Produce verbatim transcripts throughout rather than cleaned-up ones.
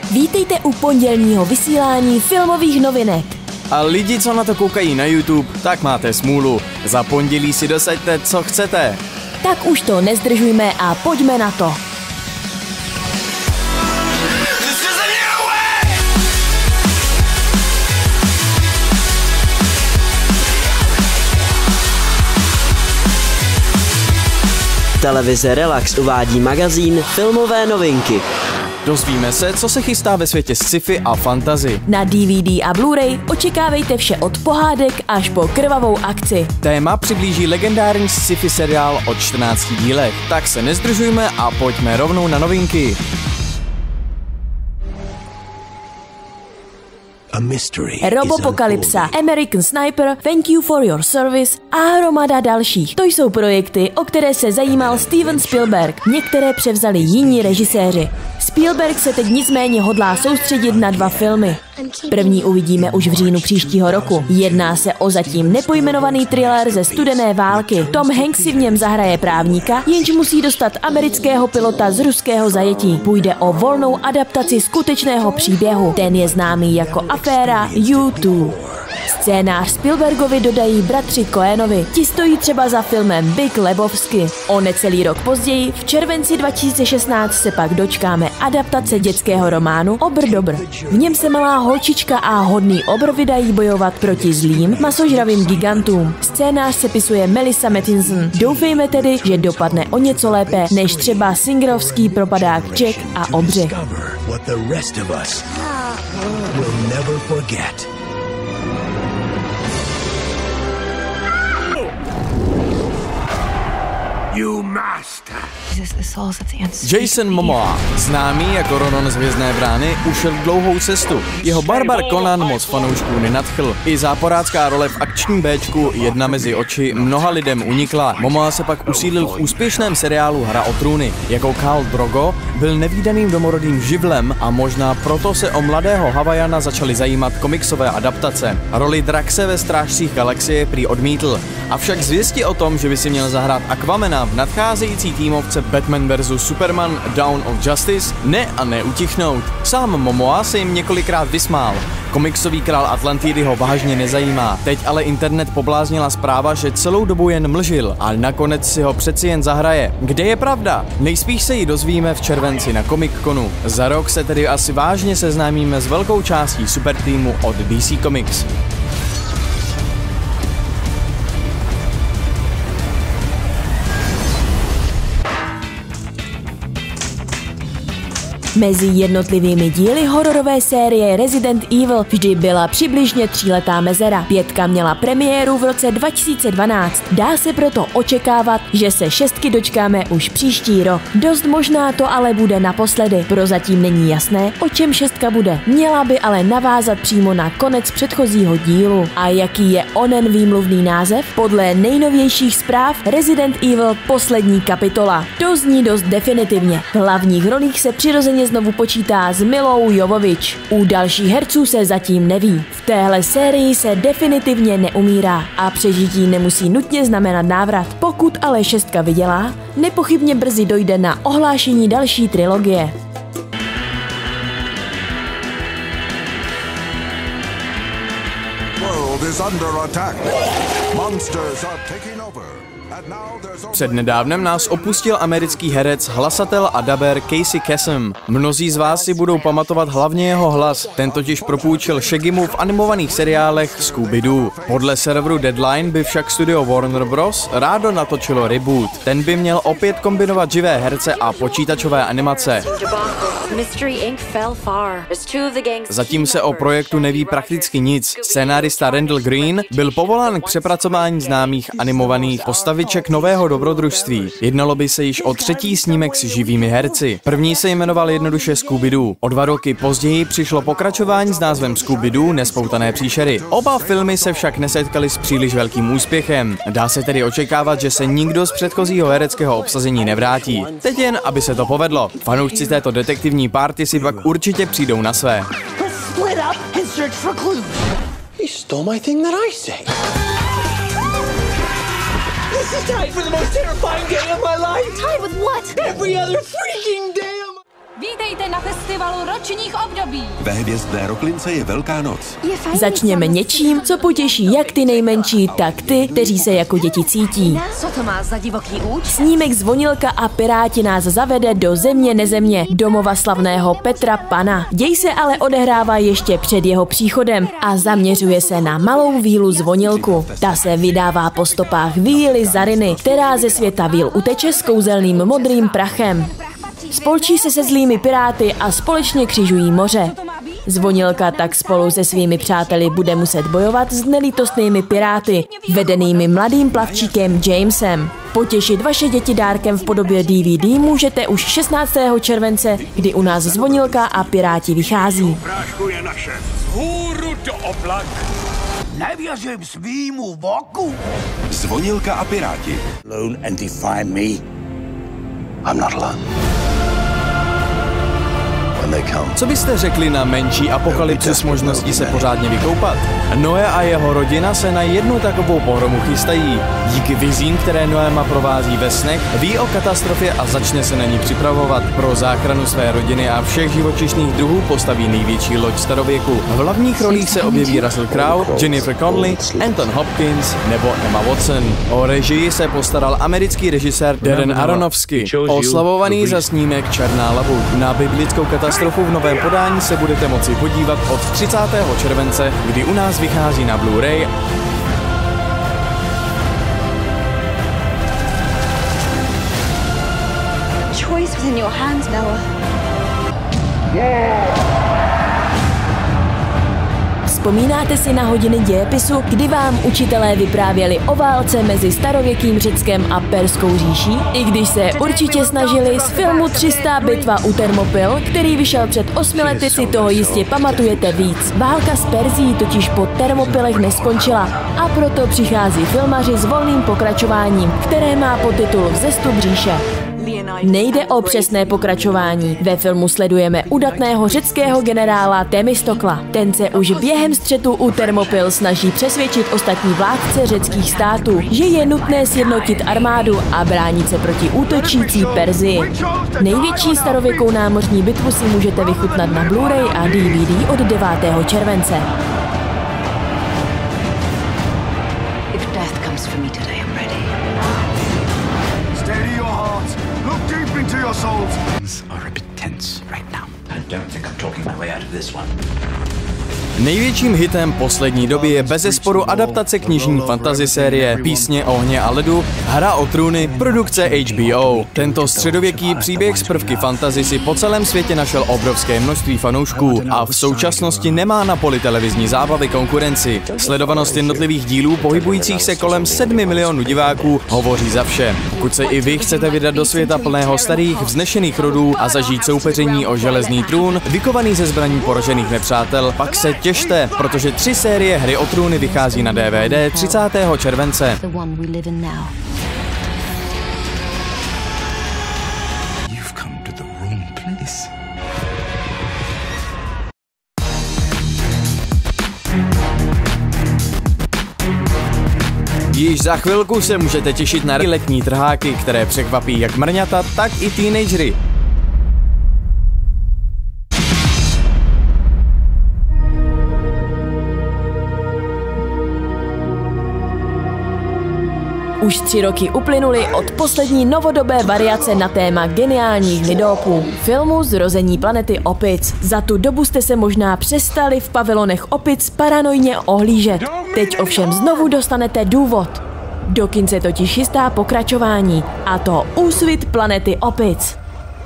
Vítejte u pondělního vysílání filmových novinek. A lidi, co na to koukají na YouTube, tak máte smůlu. Za pondělí si dosaďte, co chcete. Tak už to nezdržujme a pojďme na to. Televize Relax uvádí magazín Filmové novinky. Dozvíme se, co se chystá ve světě sci-fi a fantasy. Na D V D a Blu-ray očekávejte vše od pohádek až po krvavou akci. Téma přiblíží legendární sci-fi seriál o čtrnácti dílech. Tak se nezdržujme a pojďme rovnou na novinky. Robopokalypsa, American Sniper, Thank You for Your Service a hromada dalších. To jsou projekty, o které se zajímal Steven Spielberg. Některé převzali jiní režiséři. Spielberg se teď nicméně hodlá soustředit na dva filmy. První uvidíme už v říjnu příštího roku. Jedná se o zatím nepojmenovaný thriller ze studené války. Tom Hanks si v něm zahraje právníka, jenž musí dostat amerického pilota z ruského zajetí. Půjde o volnou adaptaci skutečného příběhu. Ten je známý jako aféra U dva. Scénář Spielbergovi dodají bratři Coenovi. Ti stojí třeba za filmem Big Lebowski. O necelý rok později, v červenci dva tisíce šestnáct, se pak dočkáme adaptace dětského románu Obr dobr. V něm se malá holčička a hodný obr vydají bojovat proti zlým, masožravým gigantům. Scénář sepisuje Melissa Mattinson. Doufejme tedy, že dopadne o něco lépe než třeba singerovský propadák Jack a obři. You master. Jason Momoa, známý jako Ronan z Hvězdné brány, ušel dlouhou cestu. Jeho barbar Conan moc fanoušků nenadchl. I záporácká role v akčním béčku Jedna mezi oči mnoha lidem unikla. Momoa se pak usídlil v úspěšném seriálu Hra o trůny. Jako Khal Drogo byl nevídaným domorodým živlem a možná proto se o mladého Havajana začaly zajímat komiksové adaptace. Roli Draxe ve Strážcích galaxie prý odmítl. Avšak zvěsti o tom, že by si měl zahrát Aquamana v nadcházející týmovce Batman versus. Superman Dawn of Justice, ne a neutichnout. Sám Momoa se jim několikrát vysmál. Komiksový král Atlantidy ho vážně nezajímá. Teď ale internet pobláznila zpráva, že celou dobu jen mlžil a nakonec si ho přeci jen zahraje. Kde je pravda? Nejspíš se ji dozvíme v červenci na Comic Conu. Za rok se tedy asi vážně seznámíme s velkou částí super týmu od D C Comics. Mezi jednotlivými díly hororové série Resident Evil vždy byla přibližně tříletá mezera. Pětka měla premiéru v roce dva tisíce dvanáct. Dá se proto očekávat, že se šestky dočkáme už příští rok. Dost možná to ale bude naposledy. Prozatím není jasné, o čem šestka bude. Měla by ale navázat přímo na konec předchozího dílu. A jaký je onen výmluvný název? Podle nejnovějších zpráv Resident Evil poslední kapitola. To zní dost definitivně. V hlavních rolích se přirozeně znovu počítá s Milou Jovovič. U dalších herců se zatím neví. V téhle sérii se definitivně neumírá a přežití nemusí nutně znamenat návrat. Pokud ale šestka vydělá, nepochybně brzy dojde na ohlášení další trilogie. World is under attack. Monsters are taking over. Přednedávnem nás opustil americký herec, hlasatel a daber Casey Kasem. Mnozí z vás si budou pamatovat hlavně jeho hlas, ten totiž propůjčil Shaggymu v animovaných seriálech Scooby-Doo. Podle serveru Deadline by však studio Warner Bros. Rádo natočilo reboot. Ten by měl opět kombinovat živé herce a počítačové animace. Zatím se o projektu neví prakticky nic. Scénárista Randall Green byl povolán k přepracování známých animovaných postaviček nového dobrodružství. Jednalo by se již o třetí snímek s živými herci. První se jmenoval jednoduše Scooby-Doo. O dva roky později přišlo pokračování s názvem Scooby-Doo Nespoutané příšery. Oba filmy se však nesetkaly s příliš velkým úspěchem. Dá se tedy očekávat, že se nikdo z předchozího hereckého obsazení nevrátí. Teď jen, aby se to povedlo. Fanoušci této detektivní party si pak určitě přijdou na své. This is tied for the most terrifying day of my life! Tied with what? Every other freaking day of my... Vítejte na festivalu ročních období. Ve hvězdné roklince je Velká noc. Začněme něčím, co potěší jak ty nejmenší, tak ty, kteří se jako děti cítí. Co to má za divoký účet? Snímek Zvonilka a Piráti nás zavede do země nezemě, domova slavného Petra Pana. Děj se ale odehrává ještě před jeho příchodem a zaměřuje se na malou vílu Zvonilku. Ta se vydává po stopách víly Zariny, která ze světa víl uteče s kouzelným modrým prachem. Spolčí se se zlými piráty a společně křižují moře. Zvonilka tak spolu se svými přáteli bude muset bojovat s nelítostnými piráty, vedenými mladým plavčíkem Jamesem. Potěšit vaše děti dárkem v podobě D V D můžete už šestnáctého července, kdy u nás Zvonilka a Piráti vychází. Prášku je naše. Vzhůru do oblak. Nevěřím svýmu voku. Zvonilka a Piráti. Alone and defy me. I'm not alone. Co byste řekli na menší apokalypsu s možností se pořádně vykoupat? Noé a jeho rodina se na jednu takovou pohromu chystají. Díky vizím, které Noéma provází ve snech, ví o katastrofě a začne se na ní připravovat. Pro záchranu své rodiny a všech živočišných druhů postaví největší loď starověku. V hlavních rolích se objeví Russell Crowe, Jennifer Connelly, Anthony Hopkins nebo Emma Watson. O režii se postaral americký režisér Darren Aronofsky, oslavovaný za snímek Černá labuť. Na biblickou katastrofu v novém podání se budete moci podívat od třicátého července, kdy u nás vychází na Blu-ray. Choice was in your hands, Noah. Vzpomínáte si na hodiny dějepisu, kdy vám učitelé vyprávěli o válce mezi starověkým Řeckem a Perskou říší? I když se určitě snažili, z filmu tři sta bitva u Termopyl, který vyšel před osmi lety, si toho jistě pamatujete víc. Válka s Perzií totiž po Termopylech neskončila a proto přichází filmaři s volným pokračováním, které má podtitul Vzestup říše. Nejde o přesné pokračování. Ve filmu sledujeme udatného řeckého generála Temistokla. Ten se už během střetu u Termopyl snaží přesvědčit ostatní vládce řeckých států, že je nutné sjednotit armádu a bránit se proti útočící Perzii. Největší starověkou námořní bitvu si můžete vychutnat na Blu-ray a D V D od devátého července. If death comes for me today, I'm ready. Steady your hearts. Look deep into your souls. Things are a bit tense right now. I don't think I'm talking my way out of this one. Největším hitem poslední doby je bezesporu adaptace knižní fantasy série Písně ohně a ledu, Hra o trůny, produkce H B O. Tento středověký příběh z prvky fantasy si po celém světě našel obrovské množství fanoušků a v současnosti nemá na poli televizní zábavy konkurenci. Sledovanost jednotlivých dílů pohybujících se kolem sedmi milionů diváků hovoří za vše. Pokud se i vy chcete vydat do světa plného starých, vznešených rodů a zažít soupeření o železný trůn, vykovaný ze zbraní poražených nepřátel, pak se těšte, protože tři série Hry o trůny vychází na D V D třicátého července. Již za chvilku se můžete těšit na letní trháky, které překvapí jak mrňata, tak i teenagery. Už tři roky uplynuly od poslední novodobé variace na téma geniálních lidopů, filmu Zrození planety opic. Za tu dobu jste se možná přestali v pavilonech opic paranoidně ohlížet. Teď ovšem znovu dostanete důvod. Do kin se totiž chystá pokračování, a to Úsvit planety opic.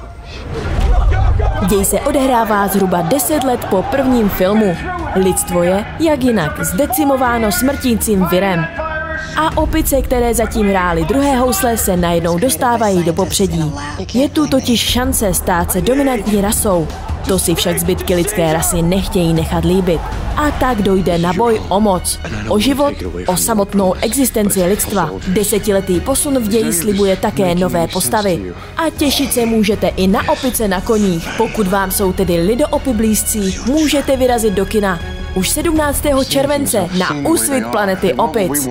Děj se odehrává zhruba deset let po prvním filmu. Lidstvo je, jak jinak, zdecimováno smrtícím virem. A opice, které zatím hrály druhé housle, se najednou dostávají do popředí. Je tu totiž šance stát se dominantní rasou. To si však zbytky lidské rasy nechtějí nechat líbit. A tak dojde na boj o moc, o život, o samotnou existenci lidstva. Desetiletý posun v ději slibuje také nové postavy. A těšit se můžete i na opice na koních. Pokud vám jsou tedy lidoopy blízcí, můžete vyrazit do kina. Už sedmnáctého července na Úsvit planety opic.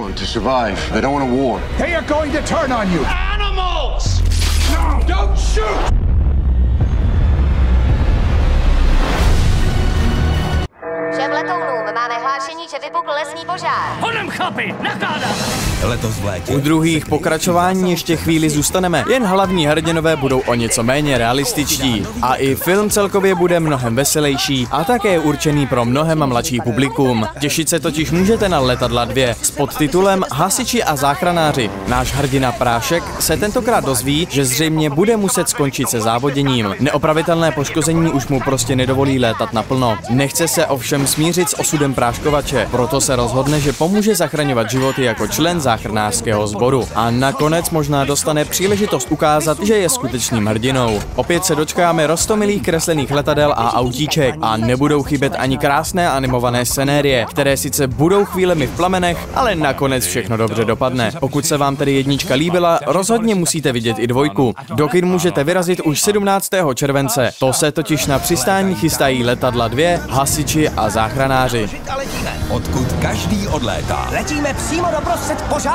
vypukl lesní požár. Honem chlapi, nakládat! Letos v létě. U druhých pokračování ještě chvíli zůstaneme, jen hlavní hrdinové budou o něco méně realističtí. A i film celkově bude mnohem veselější a také určený pro mnohem mladší publikum. Těšit se totiž můžete na Letadla dva s podtitulem Hasiči a záchranáři. Náš hrdina Prášek se tentokrát dozví, že zřejmě bude muset skončit se závoděním. Neopravitelné poškození už mu prostě nedovolí létat naplno. Nechce se ovšem smířit s osudem práškovače, proto se rozhodne, že pomůže zachraňovat životy jako člen záchranářského sboru. A nakonec možná dostane příležitost ukázat, že je skutečným hrdinou. Opět se dočkáme roztomilých kreslených letadel a autíček a nebudou chybět ani krásné animované scenérie, které sice budou chvílemi v plamenech, ale nakonec všechno dobře dopadne. Pokud se vám tedy jednička líbila, rozhodně musíte vidět i dvojku. Do kin můžete vyrazit už sedmnáctého července. To se totiž na přistání chystají Letadla dva, Hasiči a záchranáři. Odkud každý odlétá. Letíme přímo doprostřed požár.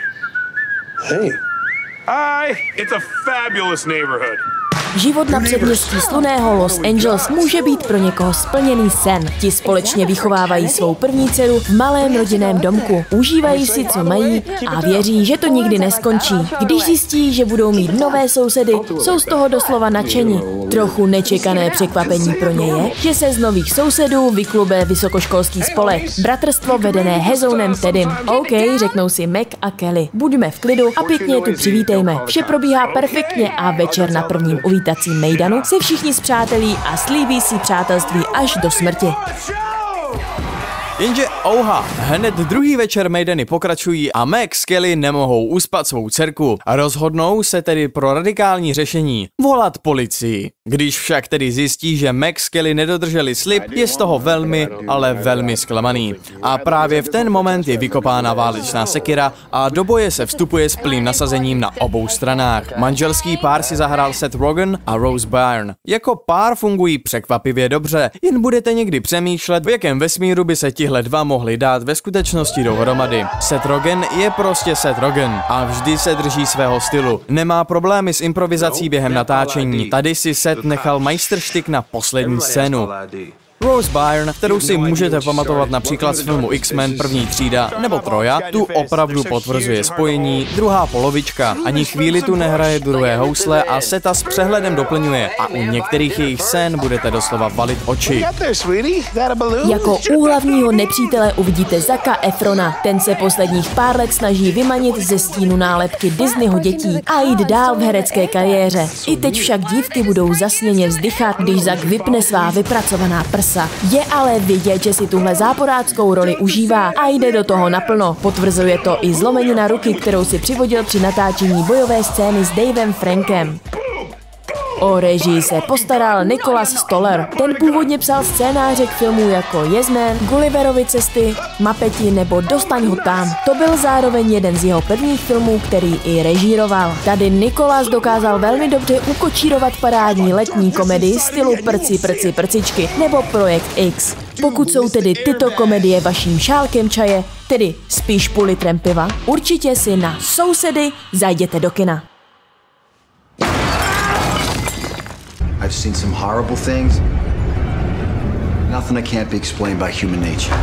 Hey. Hi, it's a fabulous neighborhood. Život na předměstí slunného Los Angeles může být pro někoho splněný sen. Ti společně vychovávají svou první dceru v malém rodinném domku. Užívají si, co mají a věří, že to nikdy neskončí. Když zjistí, že budou mít nové sousedy, jsou z toho doslova nadšeni. Trochu nečekané překvapení pro ně je, že se z nových sousedů vyklube vysokoškolský spolek. Bratrstvo vedené Hezounem Teddym. OK, řeknou si Mac a Kelly. Buďme v klidu a pěkně tu přivítejme. Vše probíhá perfektně a večer na prvním uvítacím mejdanu se všichni spřátelí a slíbí si přátelství až do smrti. Jenže ouha, hned druhý večer mejdany pokračují a Mac s Kelly nemohou uspat svou dcerku a rozhodnou se tedy pro radikální řešení volat policii. Když však tedy zjistí, že Mac s Kelly nedodrželi slib, je z toho velmi, ale velmi zklamaný. A právě v ten moment je vykopána válečná sekira a do boje se vstupuje s plným nasazením na obou stranách. Manželský pár si zahrál Seth Rogen a Rose Byrne. Jako pár fungují překvapivě dobře, jen budete někdy přemýšlet, v jakém vesmíru by se tihle dva mohli dát ve skutečnosti dohromady. Seth Rogen je prostě Seth Rogen a vždy se drží svého stylu. Nemá problémy s improvizací během natáčení. Tady si Seth nechal majstrštyk na poslední scénu. Rose Byrne, kterou si můžete pamatovat například z filmu X-Men první třída nebo Troja, tu opravdu potvrzuje spojení, druhá polovička. Ani chvíli tu nehraje druhé housle a Seta s přehledem doplňuje a u některých jejich scén budete doslova valit oči. Jako úhlavního nepřítele uvidíte Zacka Efrona. Ten se posledních pár let snaží vymanit ze stínu nálepky Disneyho dětí a jít dál v herecké kariéře. I teď však dívky budou zasněně vzdychat, když Zack vypne svá vypracovaná prsa. Je ale vidět, že si tuhle záporáckou roli užívá a jde do toho naplno. Potvrzuje to i zlomenina ruky, kterou si přivodil při natáčení bojové scény s Davem Frankem. O režii se postaral Nicholas Stoller. Ten původně psal scénáře k filmů jako Yes Man, Gulliverovy cesty, Mapeti nebo Dostaň ho tam. To byl zároveň jeden z jeho prvních filmů, který i režíroval. Tady Nicholas dokázal velmi dobře ukočírovat parádní letní komedii stylu Prci, prci, prcičky nebo Projekt X. Pokud jsou tedy tyto komedie vaším šálkem čaje, tedy spíš půl litrem piva, určitě si na Sousedy zajděte do kina. I've seen some horrible things. Nothing that can't be explained by human nature.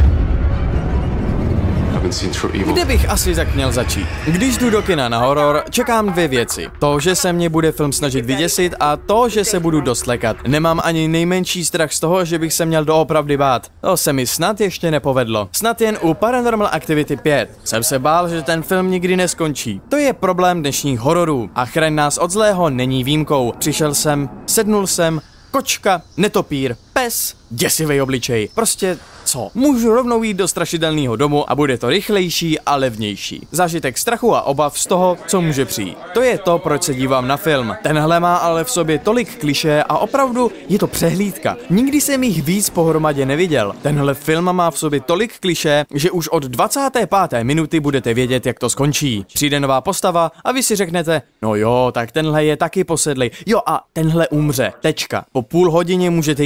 Kde bych asi tak měl začít? Když jdu do kina na horor, čekám dvě věci. To, že se mě bude film snažit vyděsit a to, že se budu dost lekat. Nemám ani nejmenší strach z toho, že bych se měl doopravdy bát. To se mi snad ještě nepovedlo. Snad jen u Paranormal Activity pět. Jsem se bál, že ten film nikdy neskončí. To je problém dnešních hororů. A Chraň nás od zlého není výjimkou. Přišel jsem, sednul jsem, kočka, netopír, pes, děsivý obličej. Prostě co? Můžu rovnou jít do strašidelného domu a bude to rychlejší a levnější. Zážitek strachu a obav z toho, co může přijít. To je to, proč se dívám na film. Tenhle má ale v sobě tolik klišé a opravdu je to přehlídka. Nikdy jsem jich víc pohromadě neviděl. Tenhle film má v sobě tolik klišé, že už od dvacáté páté minuty budete vědět, jak to skončí. Přijde nová postava a vy si řeknete, no jo, tak tenhle je taky posedlej. Jo a tenhle umře. Tečka. Po půl hodině můžete jít domů.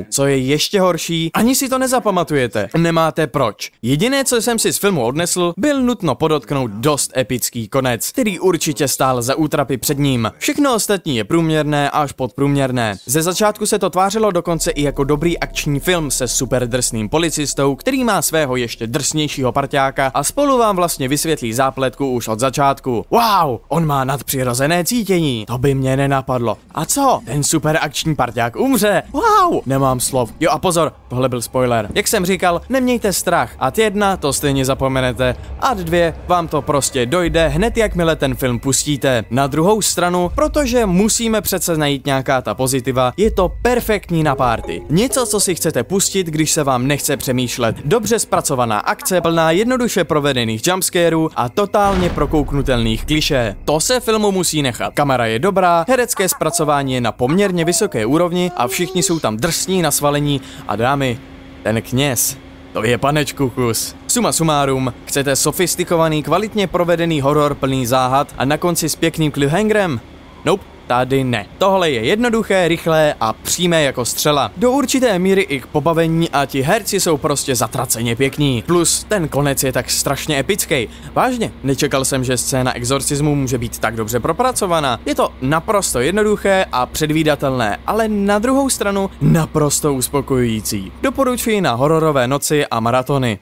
Co je ještě horší, ani si to nezapamatujete. Nemáte proč. Jediné, co jsem si z filmu odnesl, byl nutno podotknout dost epický konec, který určitě stál za útrapy před ním. Všechno ostatní je průměrné až podprůměrné. Ze začátku se to tvářilo dokonce i jako dobrý akční film se super drsným policistou, který má svého ještě drsnějšího parťáka a spolu vám vlastně vysvětlí zápletku už od začátku. Wow, on má nadpřirozené cítění. To by mě nenapadlo. A co? Ten super akční parťák umře. Wow, nemám slov. Jo a pozor, tohle byl spoiler. Jak jsem říkal, nemějte strach. Ad jedna to stejně zapomenete. Ad dvě vám to prostě dojde hned, jakmile ten film pustíte. Na druhou stranu, protože musíme přece najít nějaká ta pozitiva, je to perfektní na party. Něco, co si chcete pustit, když se vám nechce přemýšlet. Dobře zpracovaná akce, plná jednoduše provedených jumpscarů a totálně prokouknutelných klišé. To se filmu musí nechat. Kamera je dobrá, herecké zpracování je na poměrně vysoké úrovni a všichni jsou tam drsní na svalení a dámy, ten kněz, to je panečku kus. Suma sumárum, chcete sofistikovaný, kvalitně provedený horor plný záhad a na konci s pěkným cliffhangerem? Nope. Tady ne. Tohle je jednoduché, rychlé a přímé jako střela. Do určité míry i k pobavení a ti herci jsou prostě zatraceně pěkní. Plus ten konec je tak strašně epický. Vážně, nečekal jsem, že scéna exorcismu může být tak dobře propracovaná. Je to naprosto jednoduché a předvídatelné, ale na druhou stranu naprosto uspokojující. Doporučuji na hororové noci a maratony.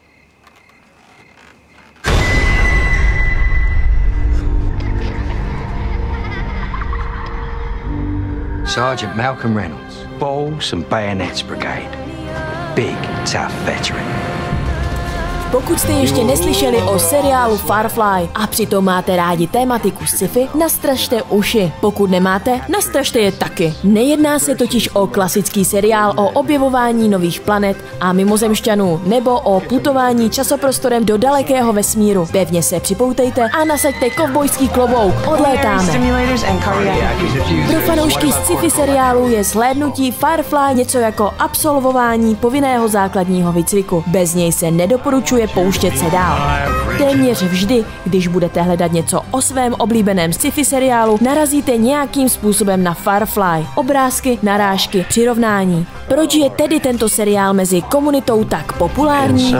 Sergeant Malcolm Reynolds, Balls and Bayonets Brigade. Big, tough veteran. Pokud jste ještě neslyšeli o seriálu Firefly a přitom máte rádi tématiku sci-fi, nastražte uši. Pokud nemáte, nastražte je taky. Nejedná se totiž o klasický seriál o objevování nových planet a mimozemšťanů nebo o putování časoprostorem do dalekého vesmíru. Pevně se připoutejte a nasaďte kovbojský klobouk. Odlétáme. Pro fanoušky sci-fi seriálu je zhlédnutí Firefly něco jako absolvování povinného základního výcviku. Bez něj se nedoporučuje pouštět se dál. Téměř vždy, když budete hledat něco o svém oblíbeném sci-fi seriálu, narazíte nějakým způsobem na Firefly. Obrázky, narážky, přirovnání. Proč je tedy tento seriál mezi komunitou tak populární?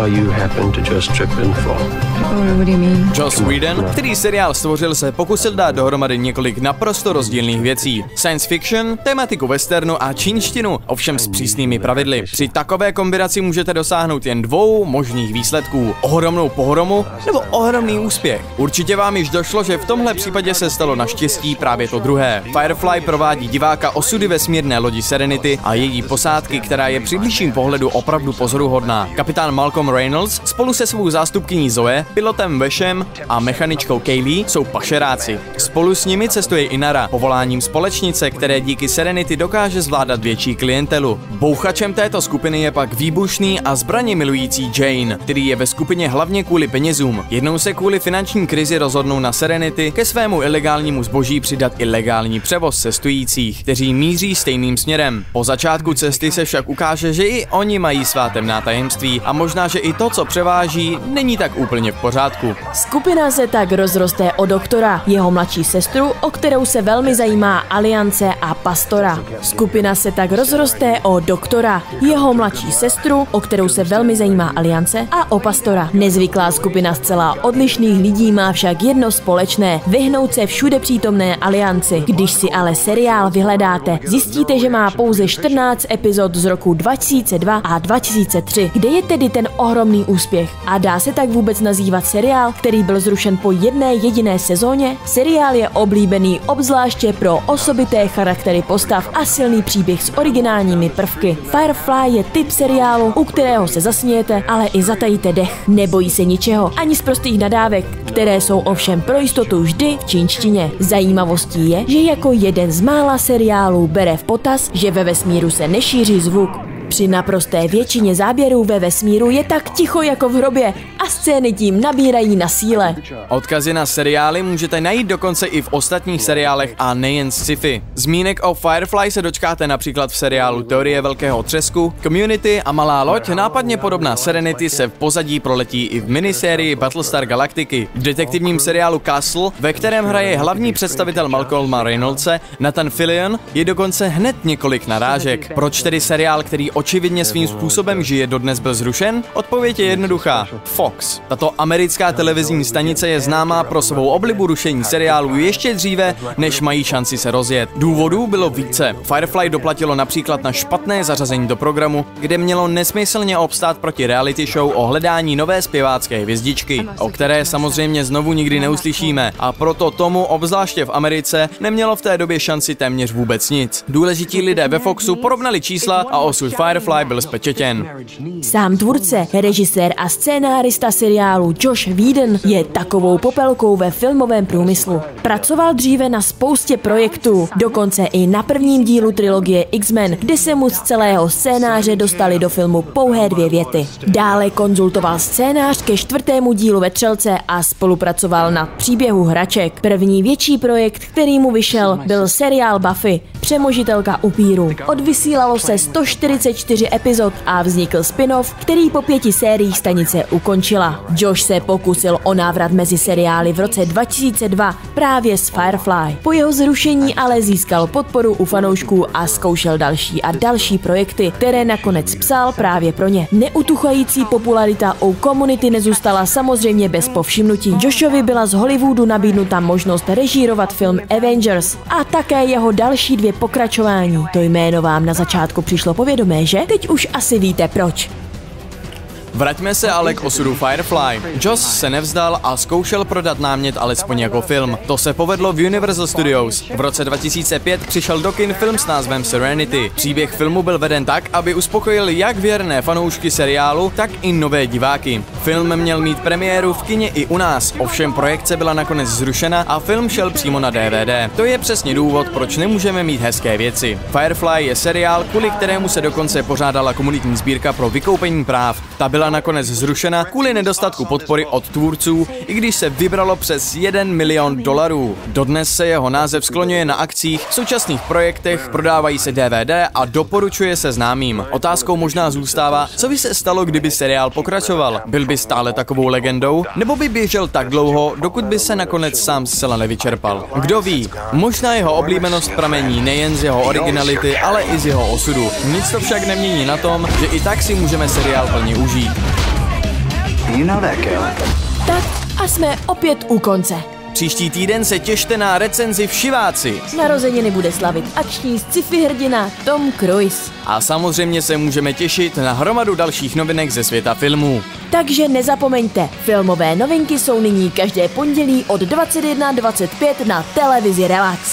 Joss Whedon, který seriál stvořil, se pokusil dát dohromady několik naprosto rozdílných věcí. Science fiction, tematiku westernu a čínštinu, ovšem s přísnými pravidly. Při takové kombinaci můžete dosáhnout jen dvou možných výsledků. Ohromnou pohromu nebo ohromný úspěch. Určitě vám již došlo, že v tomhle případě se stalo naštěstí právě to druhé. Firefly provádí diváka osudy vesmírné lodi Serenity a její posádky, která je při bližším pohledu opravdu pozoruhodná. Kapitán Malcolm Reynolds spolu se svou zástupkyní Zoe, pilotem Vashem a mechaničkou Kaylee jsou pašeráci. Spolu s nimi cestuje Inara, povoláním společnice, které díky Serenity dokáže zvládat větší klientelu. Bouchačem této skupiny je pak výbušný a zbraně milující Jane, který je ve skupině hlavně kvůli penězům. Jednou se kvůli finanční krizi rozhodnou na Serenity ke svému ilegálnímu zboží přidat i legální převoz cestujících, kteří míří stejným směrem. Po začátku cesty se však ukáže, že i oni mají svá temná tajemství a možná, že i to, co převáží, není tak úplně v pořádku. Skupina se tak rozroste o doktora, jeho mladší sestru, o kterou se velmi zajímá Aliance a Pastora. Skupina se tak rozroste o doktora, jeho mladší sestru, o kterou se velmi zajímá Aliance a o Pastora. Nezvyklá skupina zcela odlišných lidí má však jedno společné: vyhnout se všude přítomné Alianci. Když si ale seriál vyhledáte, zjistíte, že má pouze čtrnáct epizod z roku dva tisíce dva a dva tisíce tři. Kde je tedy ten ohromný úspěch? A dá se tak vůbec nazývat seriál, který byl zrušen po jedné jediné sezóně? Seriál je oblíbený obzvláště pro osobité charaktery postav a silný příběh s originálními prvky. Firefly je typ seriálu, u kterého se zasmějete, ale i zatajíte dech. Nebojí se ničeho, ani z prostých nadávek, které jsou ovšem pro jistotu vždy v čínštině. Zajímavostí je, že jako jeden z mála seriálů bere v potaz, že ve vesmíru se nešíří zvuk. Při naprosté většině záběrů ve vesmíru je tak ticho jako v hrobě a scény tím nabírají na síle. Odkazy na seriály můžete najít dokonce i v ostatních seriálech a nejen sci-fi. Zmínek o Firefly se dočkáte například v seriálu Teorie velkého třesku, Community a Malá loď, nápadně podobná Serenity, se v pozadí proletí i v minisérii Battlestar Galactiky. V detektivním seriálu Castle, ve kterém hraje hlavní představitel Malcolma Reynoldse, Nathan Fillion, je dokonce hned několik narážek. Proč tedy seriál, který očividně svým způsobem žije, dodnes byl zrušen? Odpověď je jednoduchá. Fox. Tato americká televizní stanice je známá pro svou oblibu rušení seriálů ještě dříve, než mají šanci se rozjet. Důvodů bylo více. Firefly doplatilo například na špatné zařazení do programu, kde mělo nesmyslně obstát proti reality show o hledání nové zpěvácké hvězdičky, o které samozřejmě znovu nikdy neuslyšíme, a proto tomu, obzvláště v Americe, nemělo v té době šanci téměř vůbec nic. Důležití lidé ve Foxu porovnali čísla a osud Firefly byl zpečetěn. Sám tvůrce, režisér a scénárista seriálu Joss Whedon je takovou popelkou ve filmovém průmyslu. Pracoval dříve na spoustě projektů, dokonce i na prvním dílu trilogie X-Men, kde se mu z celého scénáře dostali do filmu pouhé dvě věty. Dále konzultoval scénář ke čtvrtému dílu Vetřelce a spolupracoval na příběhu hraček. První větší projekt, který mu vyšel, byl seriál Buffy, Přemožitelka upírů. Odvysílalo se sto čtyřicet čtyři epizod a vznikl spin-off, který po pěti sériích stanice ukončila. Josh se pokusil o návrat mezi seriály v roce dva tisíce dva právě s Firefly. Po jeho zrušení ale získal podporu u fanoušků a zkoušel další a další projekty, které nakonec psal právě pro ně. Neutuchající popularita u komunity nezůstala samozřejmě bez povšimnutí. Joshovi byla z Hollywoodu nabídnuta možnost režírovat film Avengers a také jeho další dvě pokračování. To jméno vám na začátku přišlo povědomé, že? Teď už asi víte proč. Vraťme se ale k osudu Firefly. Joss se nevzdal a zkoušel prodat námět alespoň jako film. To se povedlo v Universal Studios. V roce dva tisíce pět přišel do kin film s názvem Serenity. Příběh filmu byl veden tak, aby uspokojil jak věrné fanoušky seriálu, tak i nové diváky. Film měl mít premiéru v kině i u nás, ovšem projekce byla nakonec zrušena a film šel přímo na D V D. To je přesně důvod, proč nemůžeme mít hezké věci. Firefly je seriál, kvůli kterému se dokonce pořádala komunitní sbírka pro vykoupení práv. Ta byla nakonec zrušena kvůli nedostatku podpory od tvůrců, i když se vybralo přes jeden milion dolarů. Dodnes se jeho název skloňuje na akcích, v současných projektech, prodávají se D V D a doporučuje se známým. Otázkou možná zůstává, co by se stalo, kdyby seriál pokračoval. Byl by stále takovou legendou, nebo by běžel tak dlouho, dokud by se nakonec sám zcela nevyčerpal. Kdo ví, možná jeho oblíbenost pramení nejen z jeho originality, ale i z jeho osudu. Nic to však nemění na tom, že i tak si můžeme seriál plně užít. You know that girl. Tak a jsme opět u konce. Příští týden se těšte na recenzi Všiváci. Narozeniny bude slavit akční sci-fi hrdina Tom Cruise. A samozřejmě se můžeme těšit na hromadu dalších novinek ze světa filmů. Takže nezapomeňte, filmové novinky jsou nyní každé pondělí od dvacet jedna dvacet pět na televizi Relax.